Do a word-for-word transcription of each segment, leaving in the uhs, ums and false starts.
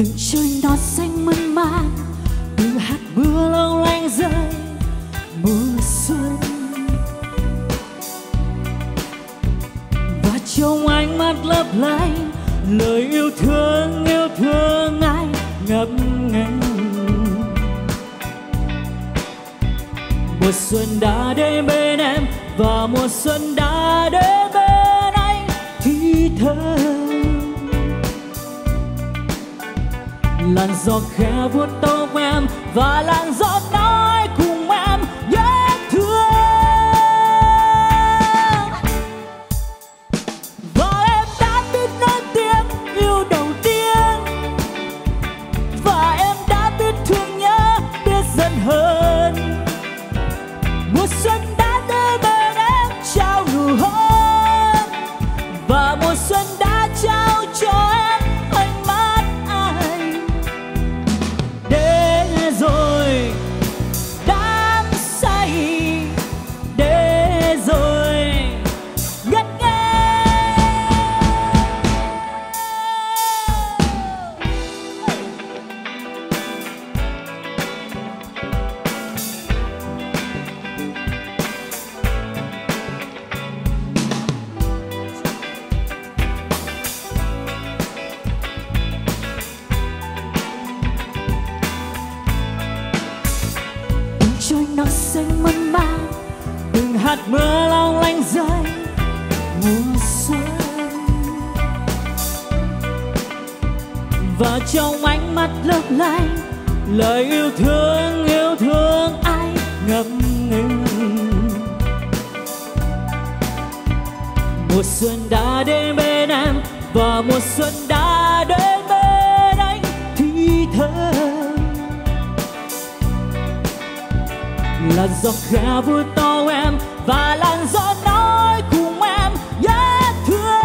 Từng trời nó xanh mơn man, từng hạt mưa long lanh rơi mùa xuân. Và trong ánh mắt lấp lánh lời yêu thương, yêu thương anh ngập ngừng. Mùa xuân đã đến bên em và mùa xuân đã đến bên anh thì thầm. Làn gió khẽ vuốt tóc em và làn gió nói cùng em nhớ thương. Và em đã biết nói tiếng yêu đầu tiên, và em đã biết thương nhớ, biết dần hơn. Mùa xuân đã đến bên em trao nụ hôn, và mùa xuân đã trao cho em ánh mắt anh. Để rồi đắm say, để rồi ngất ngây. Trôi nắng xanh mơn man, từng hạt mưa long lanh rơi mùa xuân. Và trong ánh mắt lấp lánh lời yêu thương, yêu thương anh ngập ngừng. Mùa xuân đã đến bên em và mùa xuân đã đến bên anh thì thầm. Làn gió khẽ vuốt tóc em và làn gió nói cùng em nhớ thương.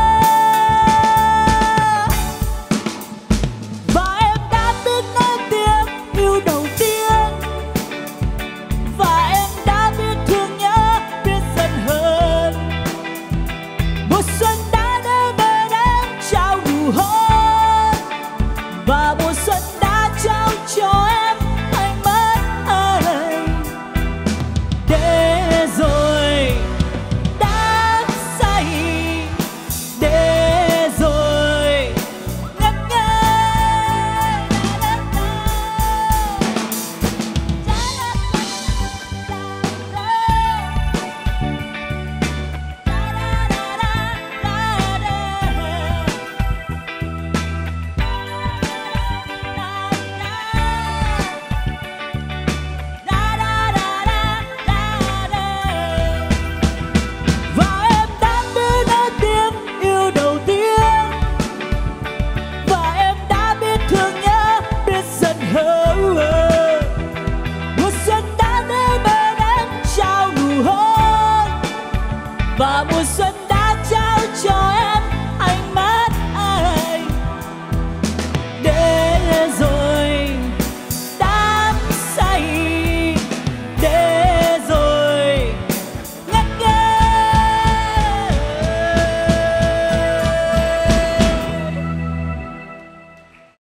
Và em đã biết nói tiếng yêu đầu tiên, và em đã biết thương nhớ, biết dần hơn. Mùa xuân đã đến bên em trao nụ hôn, và mùa xuân đã trao cho em ánh mắt anh. Để rồi đã say, để rồi ngất ngây. Và em đã biết nói tiếng yêu đầu tiên, và em đã biết thương nhớ, biết dần hơn. Mùa xuân đã đến bên em trao nụ hôn, và mùa xuân